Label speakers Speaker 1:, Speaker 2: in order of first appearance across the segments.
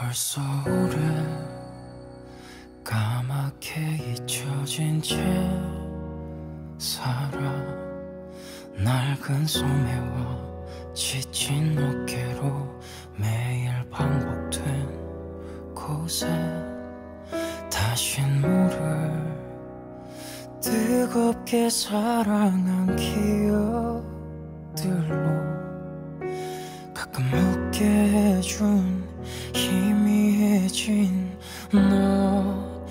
Speaker 1: 벌써 오래 까맣게 잊혀진 채 살아. 낡은 소매와 지친 어깨로 매일 반복된 곳에 다신 물을 뜨겁게 사랑한 기억들로 가끔 웃게 해준 희미해진 너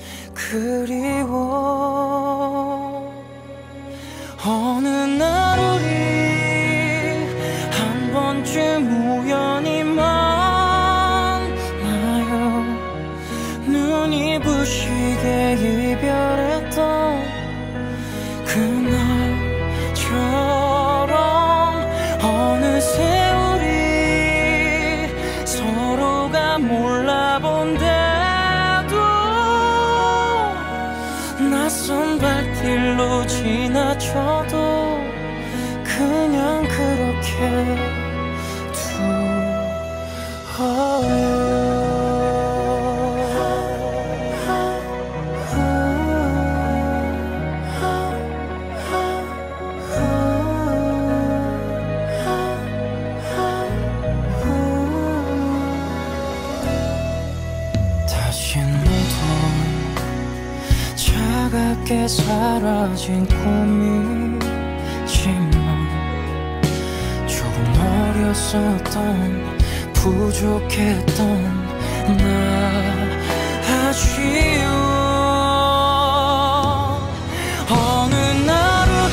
Speaker 1: 그리워. 어느 날 우리 한 번쯤 우연히 만나요. 눈이 부시게 이별했던 그날처럼 어느새 서로가 몰라본데도 낯선 발길로 지나쳐도 그냥 그렇게 두어요. 차갑게 사라진 꿈이지만 조금 어렸었던 부족했던 나 아쉬워. 어느 날 우리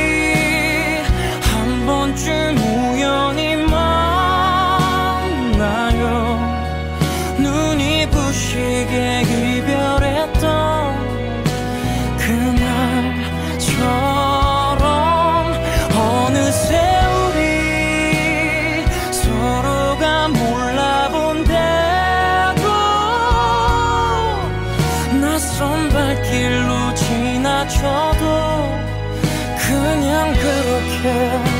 Speaker 1: 한 번쯤 우연히 만나요. 눈이 부시게 이별했던 그날처럼 어느새 우리 서로가 몰라본데도 낯선 발길로 지나쳐도 그냥 그렇게